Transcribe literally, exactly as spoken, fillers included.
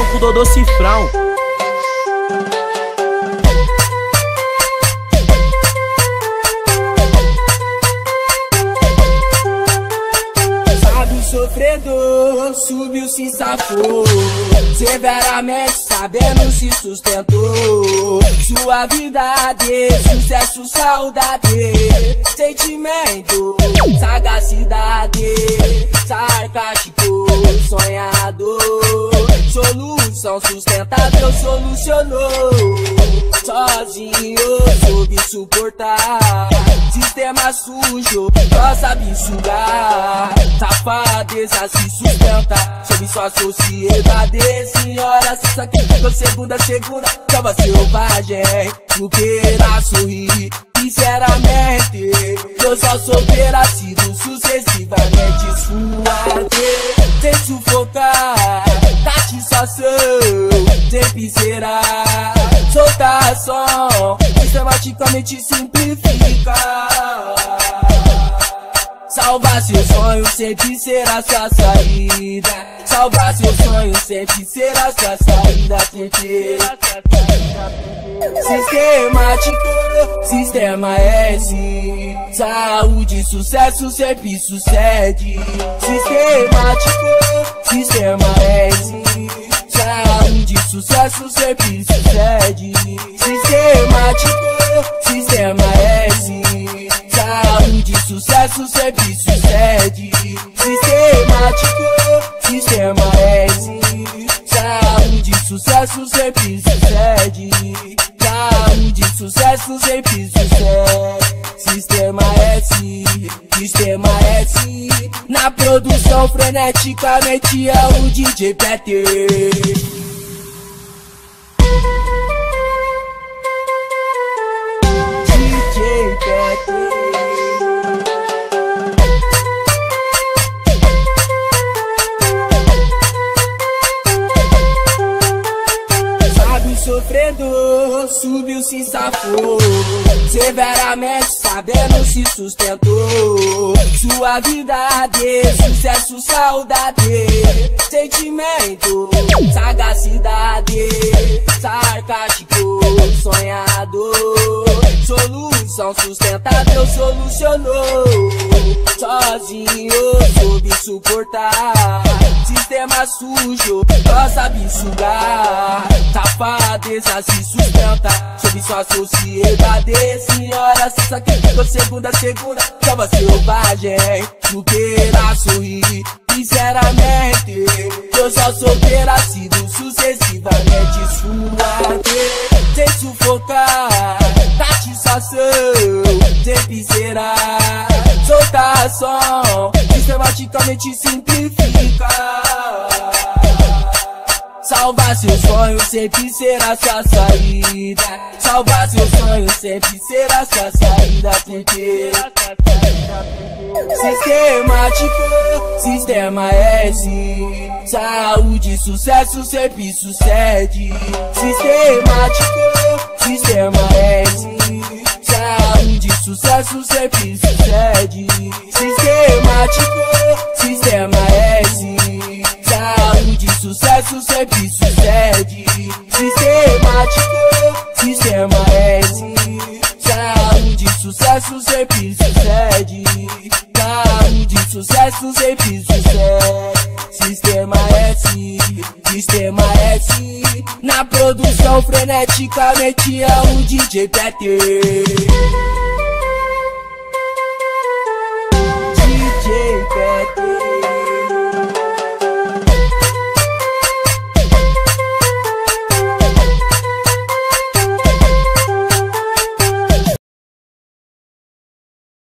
com Dodô Cifrão. Sofredor, subiu, se safou, severamente sabendo se sustentou. Sua vida de sucesso, saudade, sentimento, sagacidade, sarcástico, sonhador. Solução sustentável, solucionou. Sozinho soube suportar sistema sujo, só sabe sugar. Safadeza se sustenta sob sua sociedade. Senhora se sacrificou segunda a segunda, tava selvagem, supera, sorrir. Sinceramente, eu só sou perecido sucessivamente suave, sem sufocar, satisfação, sempre será soltação, sistematicamente simplifica. Salvar seu sonho sempre será sua saída. Salvar seu sonho sempre será sua saída. Sempre sistemático, sistema S. Saúde, sucesso sempre sucede. Sistemático, sistema S. Saúde, sucesso sempre sucede. Sistemático, sistema S. Saúde, sucesso sempre sucede. Sistemático, sistema S. Saúde, sucesso sempre sucede. Saúde, sucesso sempre sucede. Sistema S, sistema S. Na produção freneticamente é o D J Peter. D J Peter. Sofredor, subiu, se safou, severamente sabendo se sustentou. Sua vida de sucesso, saudade, sentimento, sagacidade, sarcástico, sonhador. Solução sustentável, solucionou. Sozinho soube suportar sistema sujo, só sabe sugar. Safadeza se sustenta sob sua sociedade. Senhora se sacrificou segunda a segunda, tava selvagem, supera, sorrir. Sinceramente, eu só sou perecido sucessivamente suave, sem sufocar, satisfação, sempre será soltação, sistematicamente simplifica. Salvar seu sonho sempre será sua saída. Salvar seu sonho sempre será sua saída. Sempre sistemático, sistema S. Saúde, sucesso sempre sucede. Sistemático, sistema S. Saúde, sucesso sempre sucede. Sistemático, sistema S. Saúde, sucesso sempre sucede. Sistemático, sistema S. Saúde, sucesso sempre sucede. Saúde, sucesso sempre sucede. Sistema S, sistema S. Na produção freneticamente é o D J Peter.